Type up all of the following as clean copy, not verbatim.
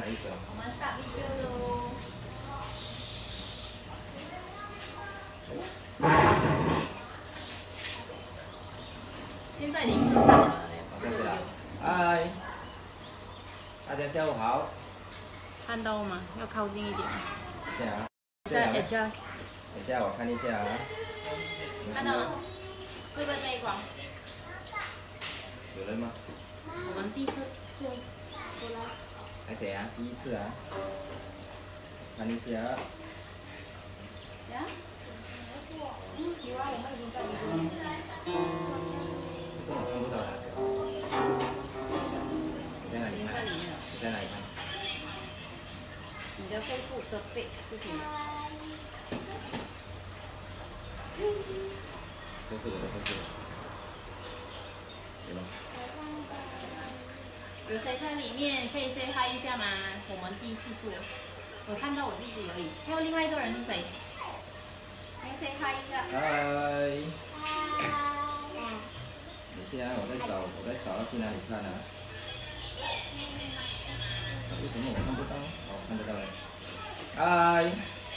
哪一首？ 我们 start video 喽。现在已经是3了嘞。 嗨，大家下午好。 看到吗？要靠近一点。 等下啊。 再 adjust。 等一下我看一下啊。 看到吗？会不会背光？ 有人吗？ 我们第一次做出来。 还谁啊？第一次啊？看一下。 呀？有啊，我们已经在里面。 可是我看不到了。你在哪里看？你在哪里看？ 你的背部的背就可以了。 这是我的，这是我的。有吗？ 有谁在里面？可以 say hi 一下吗？我们第一次做，我看到我自己而已。还有另外一个人是谁？来 say hi 一下。 嗨。等一下，我在找要去哪里看啊？为什么我看不到？哦，看得到了。嗨。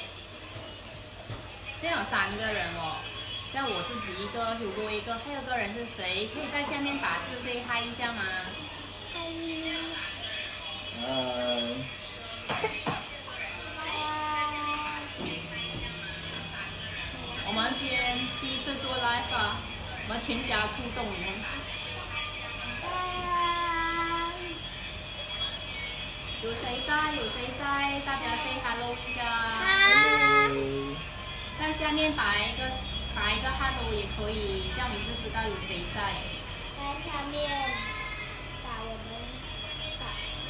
现在有3个人哦，像我自己一个，有多一个，还有个人是谁？可以在下面打字 say hi 一下吗？嗨。我们今天第一次做 live 啊，我们全家出动你们。有谁在？有谁在？大家 say hello 一下。 Hello。 在下面打一个 hello 也可以，这样你就知道有谁在。 在下面打我们打，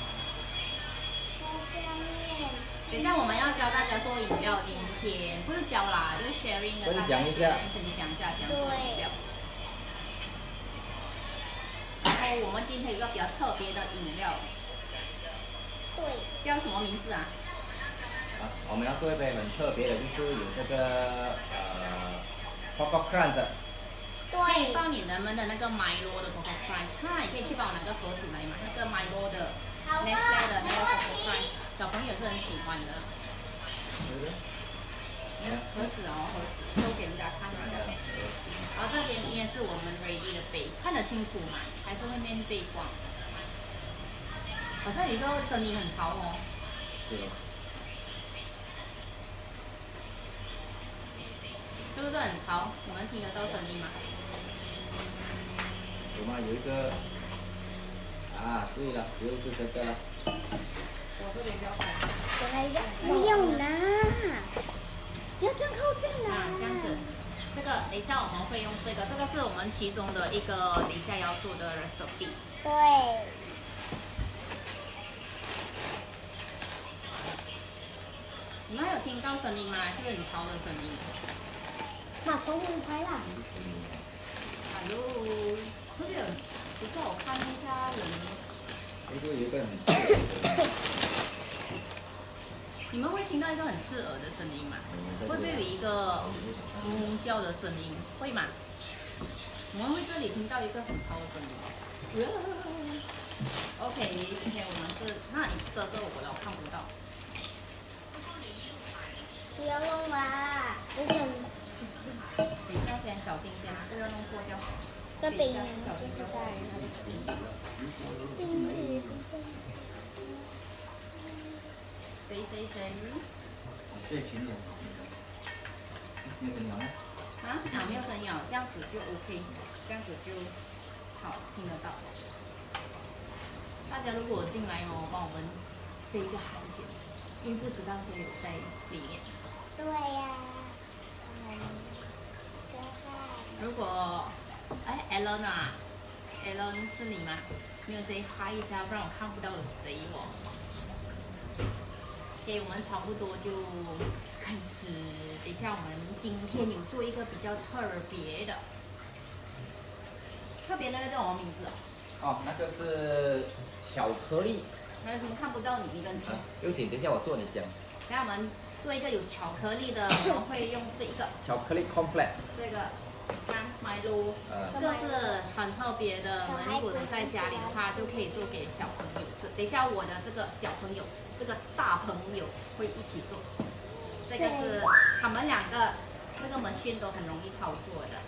在下面。 等一下我们要教大家做饮料，今天不是教啦，就是 sharing 跟大家分享一下怎样做饮料。然后我们今天有一个比较特别的饮料。 对。 叫什么名字啊？ 我们要做一杯很特别的，就是有这个Coco Crunch。 可以放你们的那个 Milo 的 Coco Crunch， 那你可以去帮我拿个盒子来嘛，那个 Milo 的 Nestle 的那个 Coco Crunch， 小朋友是很喜欢的。盒子哦，盒子都给人家看的。然后这边应该是我们 ready 的杯，看得清楚吗？还是会面背光？好像有一个声音很吵哦。 对。 是不是很吵？你们听得到声音吗？ 有吗？有一个啊，对了，就是这个。 我这边比较开。 我来一下，不用拿，不要这样靠近啦。 这样子，这个等一下我们会用这个，这个是我们其中的一个等一下要做的 recipe。 对。 你们还有听到声音吗？是不是很吵的声音？ 马从红牌啦。 Hello， 这边等一下我看一下人。 这个有一个很刺耳的。 你们会听到一个很刺耳的声音吗？会不会有一个叫的声音？会吗？我们会这里听到一个很吵的声音。OK， 今天我们是，那你遮着我了，我看不到。 不要弄啦，等一下先小心先，不要弄破掉。 这饼小心就在谁？ 睡群了。没有声音了。 啊，没有声音啊，这样子就 OK， 这样子就好听得到。大家如果进来哦，帮我们 say 一个嗨一点，因为不知道谁有在里面。 对呀。 如果Ellen 啊 ，Ellen 是你吗？没有谁嗨一下，不然我看不到有谁哦。OK， 我们差不多就开始。等一下，我们今天有做一个比较特别的，特别那个叫什么名字？ 哦，那个是巧克力。 还有什么看不到你跟谁？ 不用紧，等一下我做你讲。 等下我们做一个有巧克力的，我们会用这一个巧克力 complex。 这个看Milo，这个是很特别的。我们如果在家里的话，就可以做给小朋友吃。等一下我的这个小朋友，这个大朋友会一起做。这个是他们两个，这个machine都很容易操作的。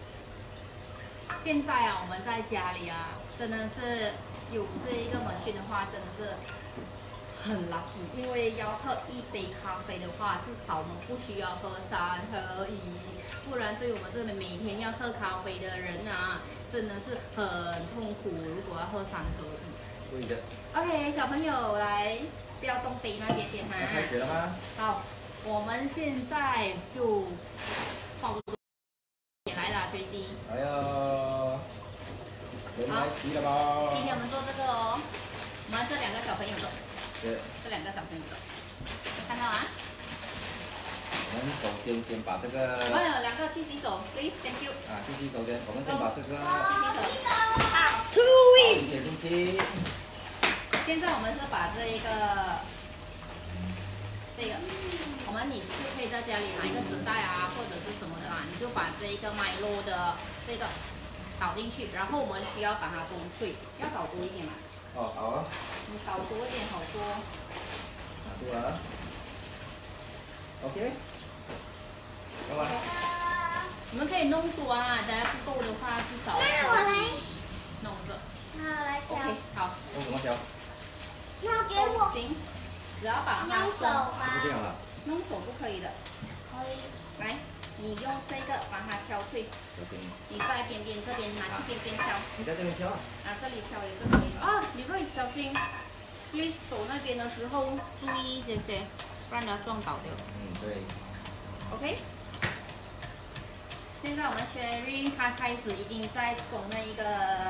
现在啊，我们在家里啊，真的是有这一个machine的话，真的是很 lucky， 因为要喝一杯咖啡的话，至少我们不需要喝3合一，不然对我们这边每天要喝咖啡的人啊，真的是很痛苦。如果要喝3合一， 对的。 OK， 小朋友来，不要动杯那些先哈。 开始了吗？ 好，我们现在就放不多。来啦，学习。 哎呀，人来齐了吧？ 今天我们做这个哦，我们这2个小朋友的。 对， 这2个小朋友的，看到啊？ 我们首先把这个。 哎呀，2个去洗手 ，please thank you。 啊，去洗手先，我们先把这个。 去洗手。好， 注意。 点进去。 现在我们是把这个，你就可以在家里拿一个纸袋啊，或者是什么的啦，你就把这一个Milo的这个倒进去，然后我们需要把它烘碎，要倒多一点嘛。 哦，好啊。 你倒多一点好多。 拿出来。OK。干嘛？ 你们可以弄多啊，等下不够的话至少。 那我来。 弄这。 那我来敲。 OK， 好。 弄什么敲？ 那给我。 行，只要把它用手吧。 就这样了。 弄手不可以的。 可以。 来，你用这个把它敲碎。你在边边这边拿去边边敲。 你在这边敲啊？ 啊，这里敲也是可以的。啊，李瑞小心，因为手那边的时候注意这些，不然它撞倒掉。 对。 OK。现在我们Sherry他开始已经在种那一个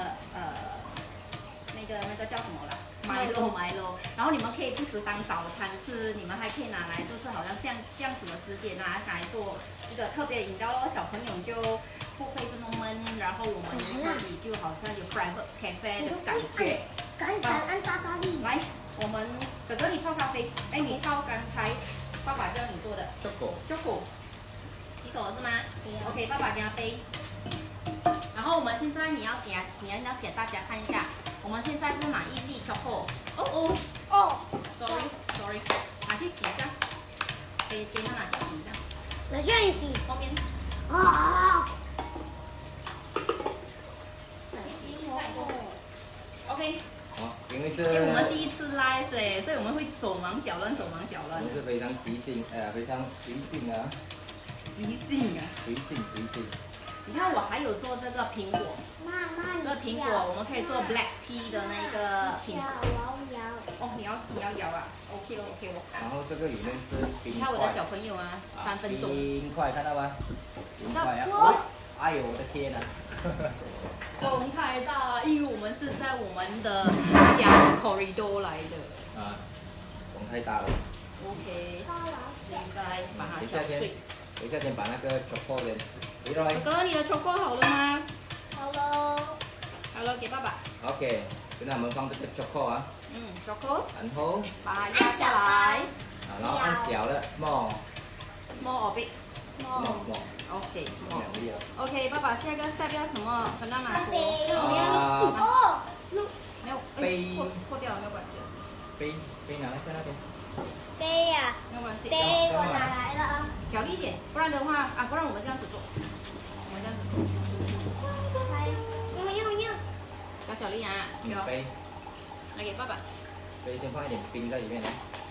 那个叫什么了？Milo， 然后你们可以不止当早餐吃，你们还可以拿来就是好像像这样子的时间拿来做一个特别饮料咯。小朋友就不会这么闷，然后我们也可以就好像有 private cafe 的感觉。 按大大力。 来，我们哥哥你泡咖啡，哎，你泡刚才爸爸教你做的 choco。洗手了是吗 ？OK， 爸爸给他杯。然后我们现在你要给大家看一下，我们现在是哪一粒 choco？ sorry， 拿去洗一下，给他拿去洗一下。 我叫你洗。 后面。OK。 好，因为是。 我们第一次 live 嘞，所以我们会手忙脚乱。 我们是非常即兴，非常随性啊。 即兴啊！ 随性。 你看我还有做这个苹果， 这个苹果我们可以做 black tea 的那个苹果。哦，你要摇啊 ？OK 了。 然后这个里面是冰块。 你看我的小朋友啊，3分钟。 冰块看到吗？冰块啊！哎呦我的天哪！ 风太大，因为我们是在我们的家的 corridor 来的。 风太大了。 OK， 现在把它敲碎。 等一下先把那个 choco 先。 哥哥，你的 choco 好了吗？ 好了。 好了，给爸爸。 OK， 现在我们放这个 choco 啊。 choco。 然后。 把它压下来。 然后按小的 small or big。small。OK， small。OK， 爸爸，下一个 step 要什么？跟他拿没有。 杯。 破掉了没有关系。 杯拿来在那边。 杯呀。 没有关系。 杯我拿来了啊。 小力一点，不然的话不然我们这样子做。我们这样子做。用。小力啊， 杯。 来给爸爸。 杯先放一点冰在里面。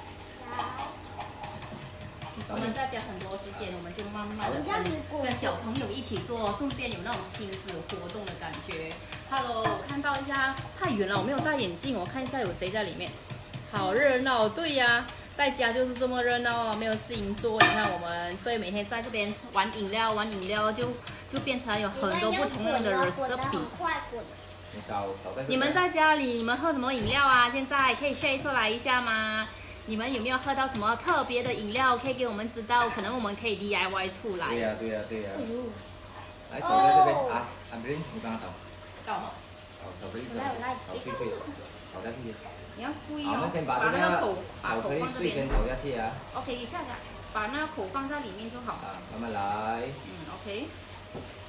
我们在家很多时间，我们就慢慢的跟小朋友一起做，顺便有那种亲子活动的感觉。Hello， 我看到一下，太远了，我没有戴眼镜，我看一下有谁在里面。好热闹，对呀，在家就是这么热闹哦，没有事情做。你看我们，所以每天在这边玩饮料，就变成有很多不同的 recipe。你们在家里，你们喝什么饮料啊？现在可以 share 出来一下吗？你们有没有喝到什么特别的饮料？可以给我们知道，可能我们可以 DIY 出来。 对呀。来，倒在这边啊，阿布林，你帮他倒。 倒吗？ 倒可以倒碎。倒下去。 你要注意哦， 我们先把这个巧克力碎先倒下去啊。 OK， 一下，把那个口放在里面就好。 慢慢来。 OK。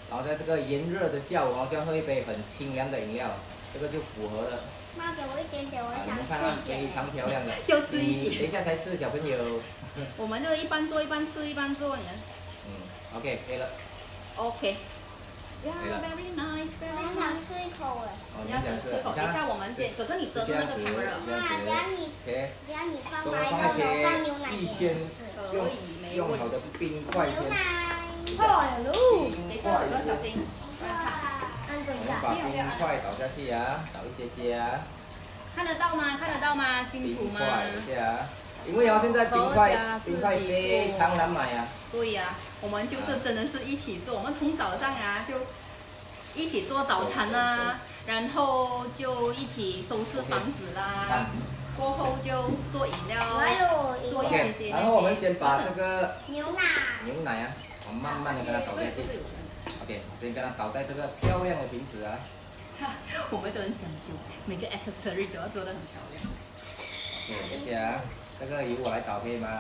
然后在这个炎热的下午，然后就要喝一杯很清凉的饮料，这个就符合了。 妈，给我一点点，我你想们看啊， 吃一点。 非常漂亮的。 要吃一点。 等一下才吃，小朋友。 我们就一般做一般吃一般做，你看。 OK， 可以了。 OK。 对了。 Very nice, 我 very 想 nice。 吃一口哎。 你要吃口，等一下我们点，哥哥你遮住那个汤热。 妈，等下你放白放的， 一放牛奶些预给先我吃。 可以，没问用好的题。 冰块先。 牛奶。 哦喽，等一下哥哥小心。 哇，按着一我们下。 把冰块倒下去啊，倒一些些啊。 看得到吗？看得到吗？清楚吗？ 冰块一下，因为现在冰块非常难买啊。 对呀，我们就是真的是一起做，我们从早上啊就一起做早餐啦，然后就一起收拾房子啦，过后就做饮料，做一些些。 然后我们先把这个牛奶啊，我们慢慢的给它倒下去。OK， 先给它倒在这个漂亮的瓶子啊。 我们都很讲究，每个 accessory 都要做得很漂亮。 OK， 谢谢啊，这个由我来倒可以吗？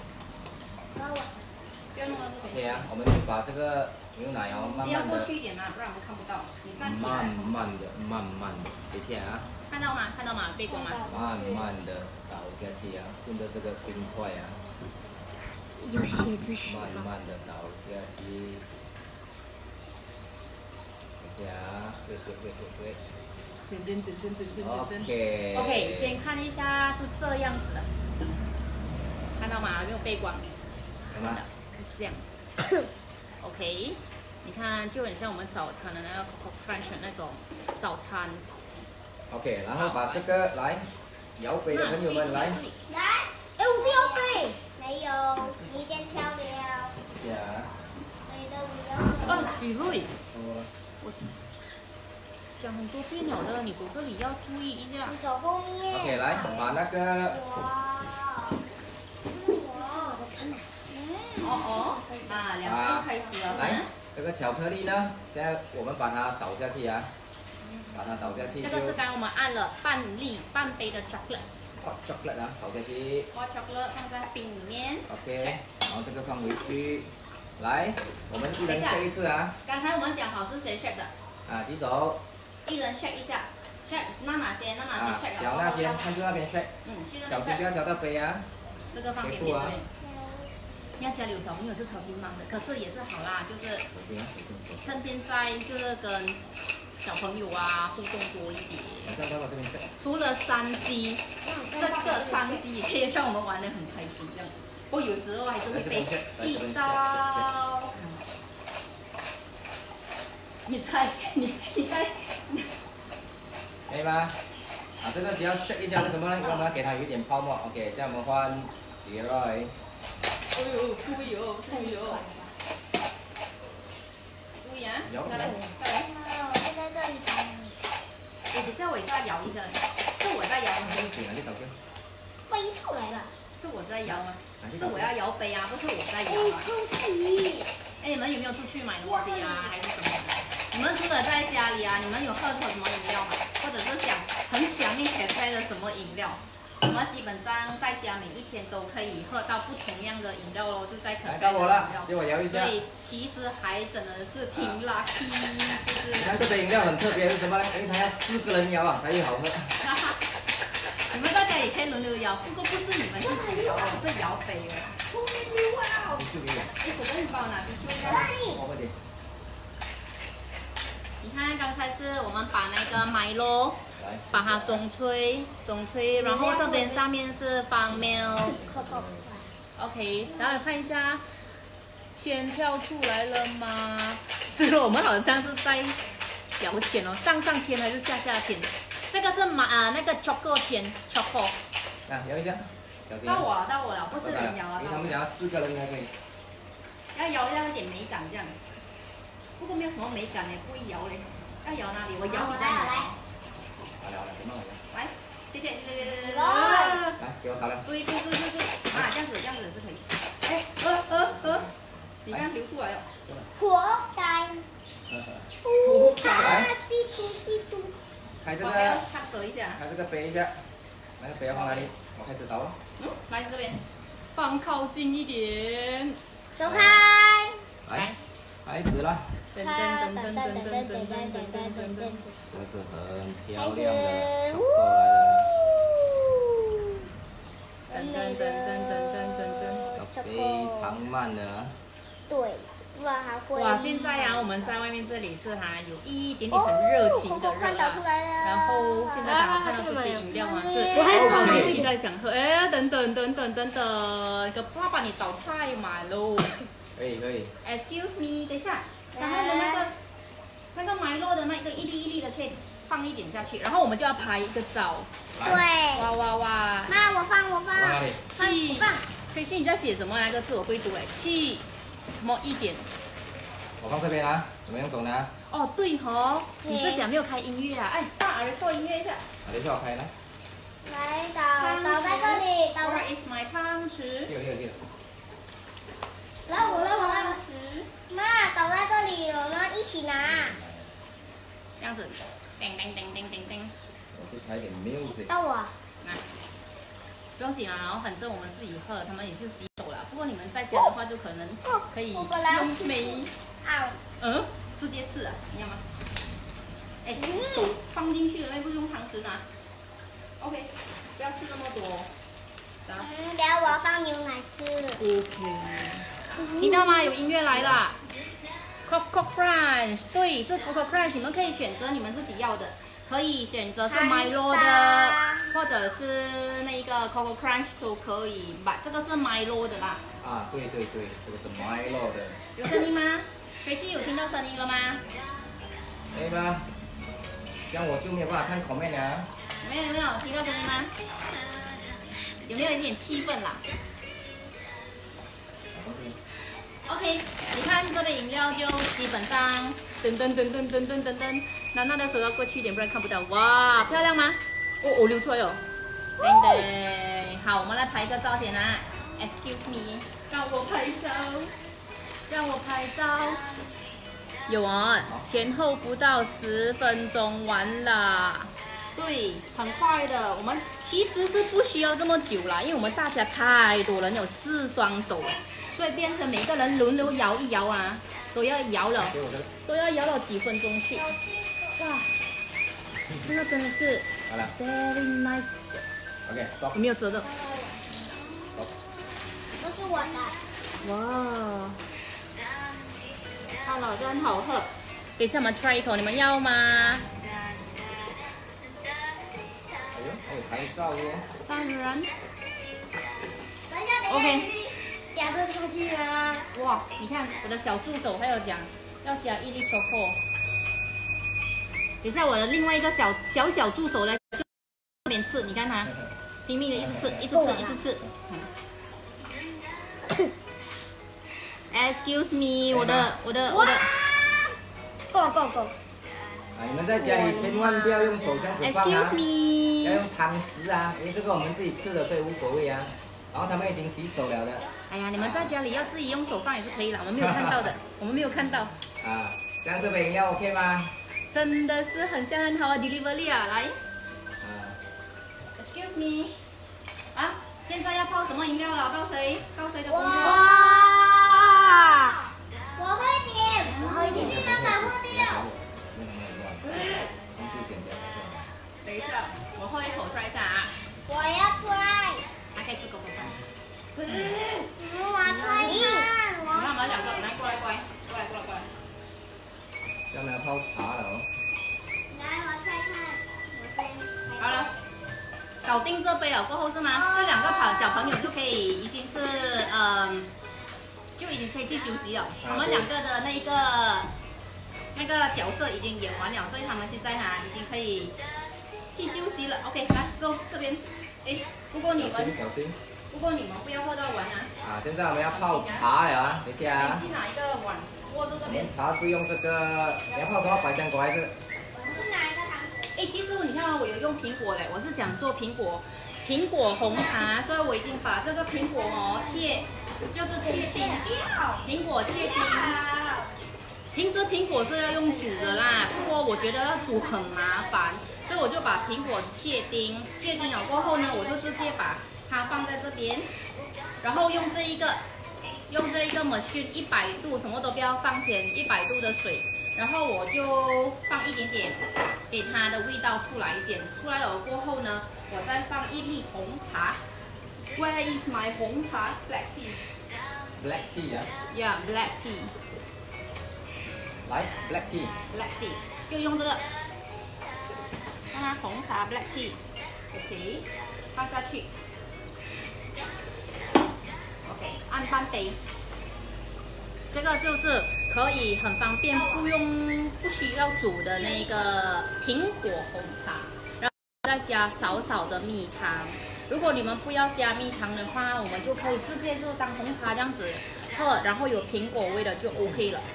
不要弄到这边。 OK 啊，我们就把这个牛奶慢慢的。 你要过去一点嘛，不然我们看不到。你站起来。 慢慢的，谢谢啊。 看到吗？看到吗？背光吗？ 慢慢的倒下去啊，顺着这个冰块啊。 有鞋子靴。 慢慢的倒下去。对啊，对。 OK， 先看一下是这样子的，看到吗？有没有背光？看到，是这样子。OK， 你看就很像我们早餐的那个 Coco Crunch 那种早餐。 OK， 然后把这个来摇杯的朋友们来。 来，哎，我是摇杯。没有，你一点巧了。 是啊。 你的我要。 李瑞。我讲很多遍了的，你走这里要注意一下。 你走后面。 OK， 来把那个。 哇。 两个开始了。 来，这个巧克力呢，现在我们把它倒下去啊，把它倒下去。 这个是刚刚我们按了半杯的 chocolate。 chocolate 啊，倒下去。 chocolate 放在冰里面。 OK， 然后这个放回去。来，我们一人 shake 一次啊。 刚才我们讲好是谁 shake 的？ 啊，举手。 一人 shake 一下 ，shake 娜娜先 shake。 小娜先，看住那边 shake。小心不要敲到杯啊。 这个放边边这边。要家里有小朋友是超级忙的，可是也是好啦，就是趁现在就是跟小朋友啊互动多一点。除了3C， 这个3C 也可以让我们玩得很开心这样。不过有时候还是会被气到。你猜， 可以吗？这个只要 shake 一下，为什么呢？因为我们要给它有一点泡沫。OK， 这样我们换第二位。 哎呦，注意哦，注意啊！再来。 就在这里等你。 等一下我也是要摇一下，是我在摇吗？ 飞出来了。 是我在摇吗？是我要摇杯啊，不是我在摇啊。哎，你们有没有出去买东西啊，还是什么的？你们除了在家里啊，你们有喝过什么饮料吗？或者是很想念 cafe 的什么饮料？我们基本上在家每一天都可以喝到不同样的饮料咯，就在 cafe 的饮料。 给我摇一下。 所以其实还真的是挺 lucky， 就是。 你看这杯饮料很特别，是什么呢？因为它要4个人摇啊才会好喝。 你们大家也可以轮流摇，不过不是你们自己摇，我是摇杯的。哎，哥哥，你帮我拿进去一下。你看，刚才是我们把那个Milo把它中吹，然后这边上面是放 milk。OK， 然后看一下，签跳出来了吗？是了，我们好像是在摇签哦，上签还是下签？这个是那个 choco 签 choco。 摇一下。 到我了，不是人摇啊。 他们讲4个人才可以。 要摇一下有点美感这样。不过没有什么美感呢，不会摇嘞。要摇哪里？我摇比较好。来，谢谢。 来，给我倒了。 对，啊，这样子是可以。哎，你看流出来了。 活该。吸毒。 开这个。开这个杯一下。那个杯要放哪里？我开始倒了。 来这边，放靠近一点。 走开。 来。 开始了。 噔噔噔噔噔噔噔噔噔噔噔。 这是很漂亮的巧克来的。 噔噔噔噔噔噔噔。 非常慢的。 对，不然还会。 哇，现在啊，我们在外面这里是哈，有一点点很热情的热啦。然后现在刚好看到这杯饮料啊，是超级期待想喝。哎，等等等等等等，个爸爸你倒太满喽。 可以可以。 Excuse me， 等一下，刚刚的那个Milo的那个一粒一粒的可以放一点下去，然后我们就要拍一个照。 对。 哇哇哇！ 妈，我放。 气。Tracy， 你在写什么？那个字我不会读哎。气。什么一点？ 我放这边啊，怎么用手呢？ 哦，对哦，你是讲没有开音乐啊？哎，大耳朵音乐一下。 等一下我开来。 来倒在这里，倒在。 Where is my 汤匙？ 这个。 来我。妈，倒在这里，我们一起拿。 这样子，叮叮叮叮叮叮。 我去开点 music。 到我。 来，不用紧啊，然后反正我们自己喝，他们也是洗手啦。不过你们在家的话，就可能可以用杯。直接吃啊，你要吗？哎，手放进去了，不用汤匙拿。OK， 不要吃那么多。 等下我要放牛奶吃。 OK。听到吗？有音乐来了。Coco Crunch， 对，是 Coco Crunch， 你们可以选择你们自己要的，可以选择是 Milo 的，或者是那个 Coco Crunch 都可以吧。这个是 Milo 的啦。 啊，对，这个是 Milo 的。 有声音吗？Tracy 有听到声音了吗？ 可以吗？这样我就没有办法看 comment 了。 有没有听到声音吗？有没有一点气氛啦 ？OK， 你看这杯饮料就基本上噔噔噔噔噔噔噔噔，娜娜的手要过去一点，不然看不到。哇，漂亮吗？哦，流出来了。噔噔，好，我们来拍一个照片啊。Excuse me， 让我拍照。有啊，前后不到10分钟完了。对，很快的。我们其实是不需要这么久啦，因为我们大家太多人，有4双手，所以变成每个人轮流摇一摇啊，都要摇了几分钟去。哇，这个真的是 very nice。OK， 有没有折的？ 都是我的。 哇，看了，这很好喝。等一下我们 try 一口，你们要吗？ 还有拍照哦。 当然。 OK。加这下去啊！ 哇，你看我的小助手还有讲要加1粒 choco。等一下我的另外一个小助手呢，就那边吃，你看他拼命的一直吃。Excuse me， 我的。 Go。 你们在家里千万不要用手这样子放啊， Excuse me， 要用汤匙啊，因为这个我们自己吃的，所以无所谓啊。然后他们已经洗手了的。 哎呀，你们在家里要自己用手放也是可以啦，我们没有看到的，我们没有看到。 啊，这样这杯饮料 OK 吗？ 真的是很像很好的 delivery 啊，来。Excuse me， 啊，现在要泡什么饮料了？到谁的工作？ 我喝一点，你尽量把喝掉。 等一下，我喝一口 try 一下啊。 我要 try。 还可以吃狗狗饭。 我要 try 看。 那我们两个，来过来。 要不要泡茶了哦？ 来，我 try 看。 好了，搞定这杯了过后是吗？这2个小朋友就可以已经是就已经可以去休息了。我们2个的那个角色已经演完了，所以他们现在已经可以去休息了。OK， 来 ，Go 这边。哎，不过你们不要喝到完啊。 现在我们要泡茶了啊，等一下。 去拿一个碗，握住这边。 茶是用这个，你要泡什么百香果还是？ 我是拿一个汤匙。 哎，其实你看我有用苹果嘞，我是想做苹果红茶，所以我已经把这个苹果切丁，苹果切丁。平时苹果是要用煮的啦，不过我觉得要煮很麻烦，所以我就把苹果切丁了过后呢，我就直接把它放在这边，然后用这一个用这一个 machine 100度，什么都不要放前100度的水，然后我就放一点点，给它的味道出来先。出来了过后呢，我再放1粒红茶。Where is my 红茶 black tea？Black tea 啊 ？Yeah, black tea. 来 black tea。 black tea 就用这个，看它红茶 black tea。OK， 放下去。OK， 按半杯。这个就是可以很方便，不需要煮的那个苹果红茶，然后再加少少的蜜糖。如果你们不要加蜜糖的话，我们就可以直接就当红茶这样子喝，然后有苹果味的就 OK 了。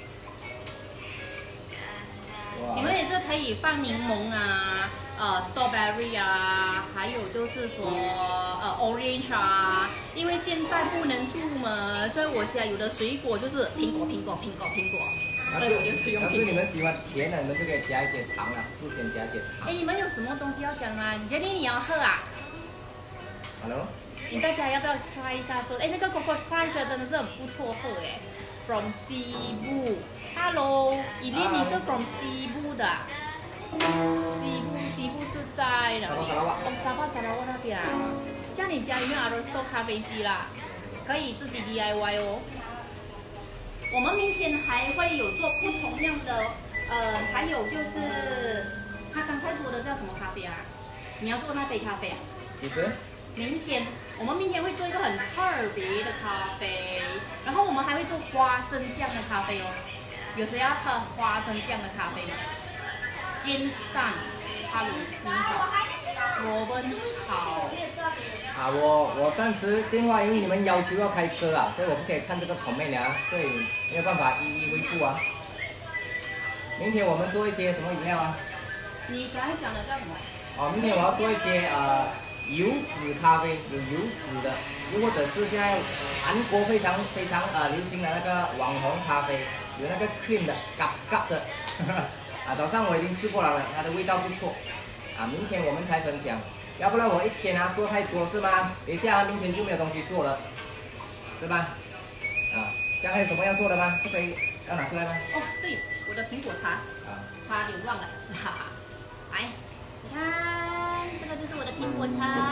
你们也是可以放柠檬啊，strawberry 啊，还有就是说orange 啊，因为现在不能出门，所以我家有的水果就是苹果，所以我就是用苹果。 要是你们喜欢甜的，你们就可以加一些糖啊，事先加一些糖。 哎，你们有什么东西要讲吗？Jenny， 你要喝啊 ？Hello。 你在家要不要 try 一下做？哎，那个 Coco Crunch 真的是很不错喝哎 ，from 西部。Hello， 以琳你是 from 西部的、啊？西部是在哪里？沙巴那边啊。这样你家有没有 Arissto 咖啡机啦？可以自己 DIY 哦。我们明天还会有做不同样的，还有就是他刚才说的叫什么咖啡啊？你要做那杯咖啡啊？ 其实。 我们明天会做一个很特别的咖啡，然后我们还会做花生酱的咖啡哦。有谁要喝花生酱的咖啡吗？煎蛋，哈喽，你好，我们好。 啊，我暂时电话，因为你们要求要开歌啊，所以我不可以看这个 comment 啊，所以没有办法一一回复啊。明天我们做一些什么饮料啊？ 你刚才讲的叫什么？ 哦，明天我要做一些油脂咖啡，有油脂的，又或者是现在韩国非常流行的那个网红咖啡，有那个 cream 的，嘎的，啊，早上我已经试过了，它的味道不错，啊，明天我们才分享，要不然我一天做太多是吗？等一下明天就没有东西做了，对吧？啊，这样还有什么要做的吗？这杯要拿出来吗？ 哦，对，我的苹果茶，差点忘了，哈哈，来。你看，这个就是我的苹果茶，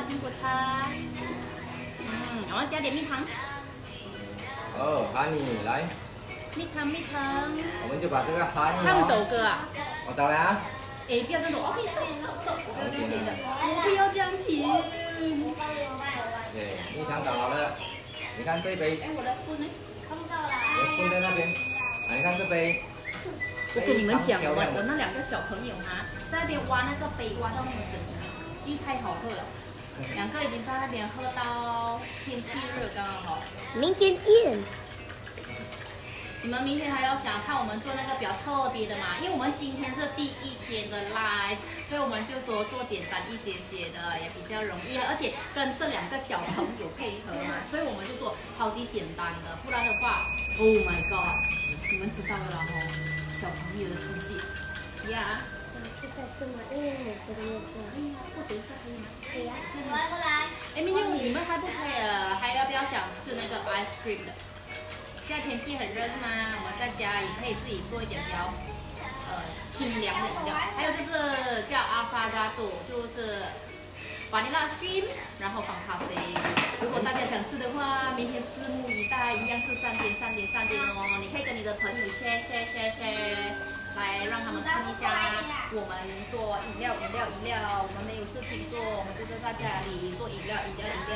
然后加点蜜糖。 哦，哈尼来。 蜜糖。 我们就把这个哈尼。 唱首歌啊。 我到了啊。 哎，不要这样子 ，OK， stop， 我不要这样停的，我不要这样停。 对，蜜糖倒好了。你看这一杯。 哎，我的 spoon 呢？ 看不到了。 我的 spoon 在那边。啊，你看这杯。 我跟你们讲，我那2个小朋友哈，在那边挖那个杯，挖到那么神奇，因为太好喝了。2个已经在那边喝到天气热，刚刚好。 明天见。 你们明天还要想看我们做那个比较特别的嘛？因为我们今天是第1天的 live， 所以我们就说做简单一些的，也比较容易，而且跟这2个小朋友配合嘛，所以我们就做超级简单的，不然的话 ，Oh my God， 你们知道的啦吼。小朋友的世界呀， 现在吃吗？因为我这边吃。 可以啊，我等一下可以吗？ 可以啊。过来。 哎，明天你们还不可以还要不要想吃那个 ice cream 的？现在天气很热是吗？我们在家也可以自己做一点比较清凉的饮料。还有就是叫阿发嘎做，就是vanilla ice cream， 然后放咖啡。如果大家想吃的话，明天拭目以待，一样是3点哦。你可以跟你的朋友 share， 来让他们看一下我们做饮料。我们没有事情做，我们就在家里做饮料。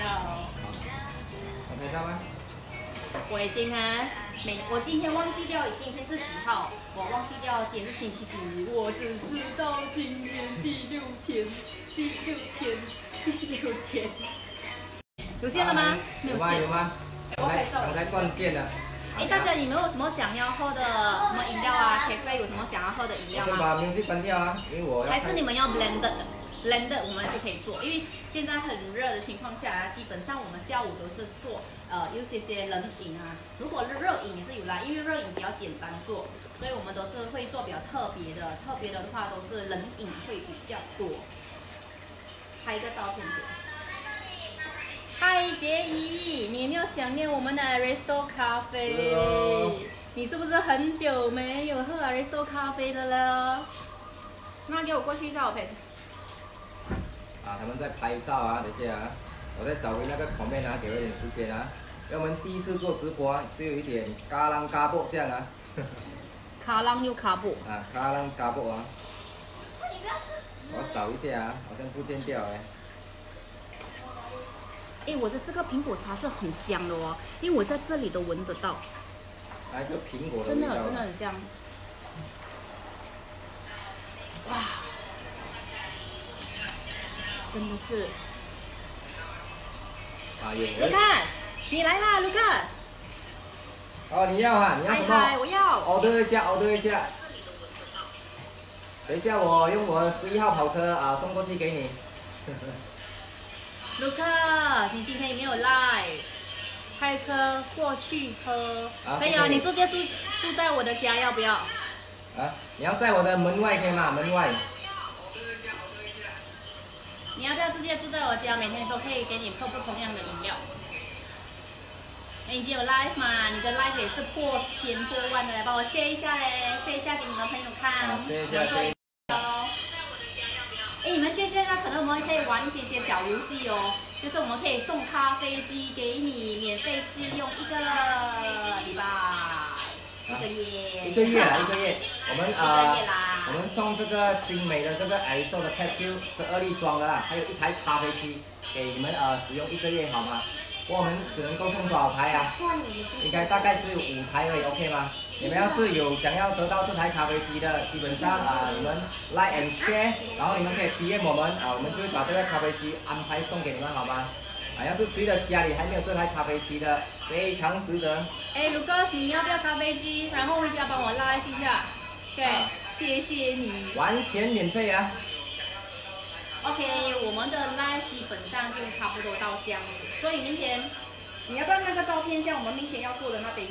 我拍照吗？ 我已经我今天忘记掉今天是几号，我忘记掉今天是星期几，我只知道今天第6天。有线了吗？没有线。 有吗？刚才断线了。 哎，大家有没有什么想要喝的什么饮料啊？咖啡有什么想要喝的饮料吗？ 我先把music关掉啊，因为我要。 还是你们要 blended 我们就可以做，因为现在很热的情况下，基本上我们下午都是做有些冷饮啊。如果热饮也是有啦，因为热饮比较简单做，所以我们都是会做比较特别的。特别的话都是冷饮会比较多。拍一个照片姐。 嗨，杰怡，你有没有想念我们的 Aristo 咖啡？ 是哦。 你是不是很久没有喝 Aristo 咖啡的了？那给我过去照片。 他们在拍照啊，等一下啊，我在找回那个comment啊，给我一点时间啊。因为我们第一次做直播啊，是有一点嘎啷嘎啵这样啊。 卡啷又卡布。 嘎啷嘎啵啊。我找一下啊，好像不见掉哎。 哎，我的这个苹果茶是很香的哦，因为我在这里都闻得到。 来个苹果的真的味道。 真的很香。哇，真的是。 有。 Lucas， 你来啦，Lucas。 哦，你要啊？你要什么？ 嗨，我要。 order 一下，order 一下。等一下，我用我的11号跑车送过去给你。 Lucas， 你今天有没有来？开车过去喝。可以啊，你直接住在我的家，要不要？ 你要在我的门外可以吗？门外。 你要不要直接住在我家？每天都可以给你喝不同样的饮料。你已经有 live 嘛？你的 live 也是破千破万的，来帮我 share 一下嘞，share 一下给你们朋友看。 share 一下。 哎，你们share 一下，可能我们可以玩一些小游戏哦。就是我们可以送咖啡机给你，免费试用1个礼拜，1个月。 1个月啦，1个月。我们送这个精美的这个 Arissto 的 capsule 12粒装的啦，还有一台咖啡机给你们使用1个月好吗？我们只能够送多少台啊？应该大概只有5台而已 ，OK 吗？你们要是有想要得到这台咖啡机的，基本上你们 like and share， 然后你们可以 PM 我们我们就会把这个咖啡机安排送给你们好吗？要是谁的家里还没有这台咖啡机的，非常值得。 哎，卢哥，你要不要咖啡机？然后回家帮我拉一下。对，谢谢你。 完全免费啊。 OK， 我们的 live 基本上就差不多到这样子，所以明天你要不要那个照片，像我们明天要做的那边？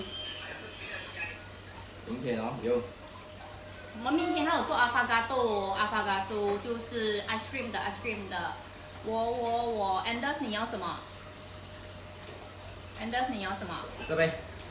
明天哦，有。 我们明天还有做阿法嘎豆，阿法嘎豆就是 ice cream 的 ice cream 的。我 Anders 你要什么 ？Anders 你要什么？ 这杯。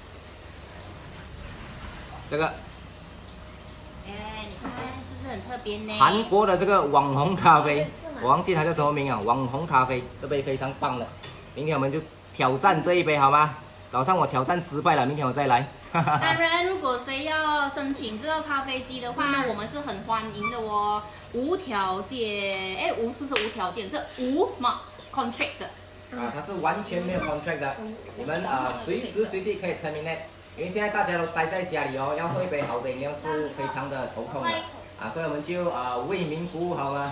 这个。 哎，你看是不是很特别呢？ 韩国的这个网红咖啡，我忘记它叫什么名啊，网红咖啡，这杯非常棒的。明天我们就挑战这一杯好吗？早上我挑战失败了，明天我再来。 当然，如果谁要申请这个咖啡机的话，我们是很欢迎的哦，无条件，哎，不是无条件，是无嘛 contract 的。 它是完全没有 contract 的，你们随时随地可以 terminate。因为现在大家都待在家里哦，要喝一杯好的饮料是非常的头痛的所以我们就为民服务好吗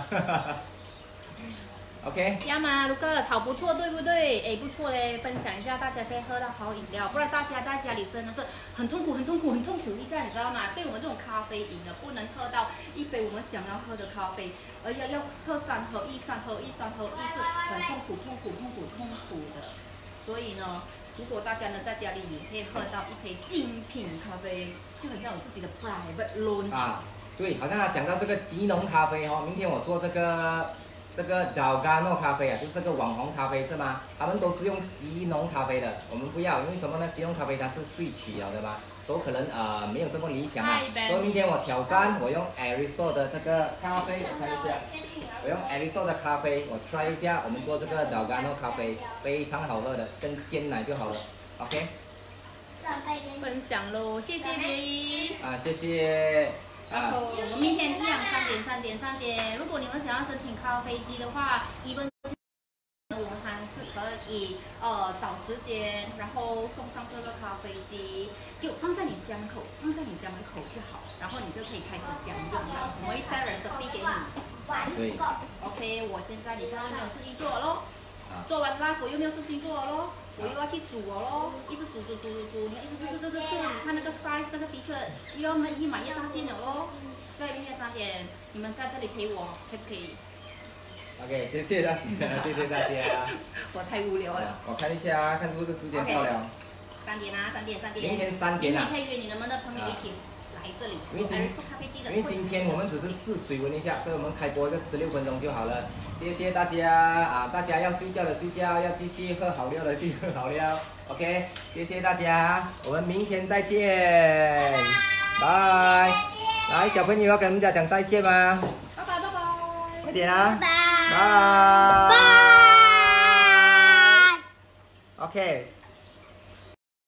？OK。 呀嘛，卢哥，好不错，对不对？哎，不错嘞，分享一下，大家可以喝到好饮料，不然大家在家里真的是很痛苦一下，你知道吗？对我们这种咖啡瘾的，不能喝到一杯我们想要喝的咖啡，而要喝3合1，3合1，3合1是很痛苦的。所以呢，如果大家呢在家里也可以喝到一杯精品咖啡，就很像有自己的 private lounge。 对，好像他讲到这个吉农咖啡哦，明天我做这个 Dalgano 咖啡就是这个网红咖啡是吗？他们都是用吉农咖啡的，我们不要，因为什么呢？吉农咖啡它是萃取了的嘛，所以可能没有这么理想所以明天我挑战，我用 Arissto 的这个咖啡，我看一下，我用 Arissto 的咖啡，我 try 一下，我们做这个 Dalgano 咖啡，非常好喝的，跟鲜奶就好了 ，OK。 分享喽，谢谢杰伊。 谢谢。 然后我们明天一样3点。如果你们想要申请咖啡机的话，even我们还是可以找时间，然后送上这个咖啡机，就放在你家门口就好，然后你就可以开始享用了。我会 send recipe 给你。 对。 OK， 我现在你看没有事情做咯，做完 live 我又没有事情做咯。我又要去煮咯，一直煮，你一直煮，你看那个 size 那个的确越买越大件了咯。所以明天3点，你们在这里陪我，可不可以 ？OK， 谢谢大家，谢谢大家。 我太无聊了。 我看一下，看是不是时间到了。 3点啊，3点。 明天3点啊。 你可以约你们的朋友一起来。 这里因为今 Arissto 咖啡机的。 因为今天我们只是试水温一下，所以我们开播个16分钟就好了。谢谢大家啊！大家要睡觉的睡觉，要继续喝好料的去喝好料。OK， 谢谢大家，我们明天再见，拜。来，小朋友要跟人家讲再见吗？ 拜拜拜拜。 快点啊！ 拜拜。 拜。 OK。